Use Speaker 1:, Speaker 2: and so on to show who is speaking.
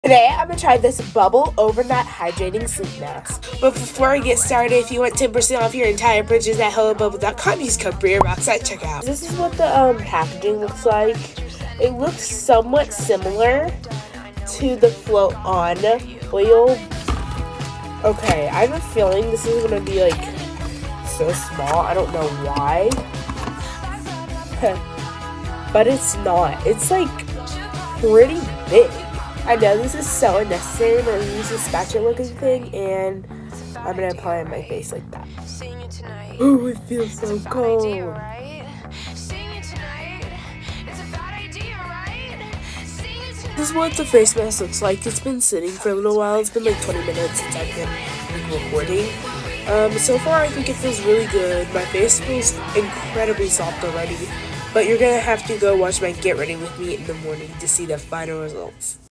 Speaker 1: Today, I'm going to try this Bubble Overnight Hydrating Sleep Mask. But before I get started, if you want 10% off your entire purchase at HelloBubble.com, use code BriaRocks at checkout. This is what the packaging looks like. It looks somewhat similar to the Float On oil. Okay, I have a feeling this is going to be like so small. I don't know why. But it's not. It's like pretty big. I know this is so unnecessary, but I'm going to use this spatula looking thing and I'm going to apply it on my face like that. Oh, it feels so cold. This is what the face mask looks like. It's been sitting for a little while. It's been like 20 minutes since I've been recording. So far I think it feels really good. My face feels incredibly soft already. But you're going to have to go watch my Get Ready With Me in the morning to see the final results.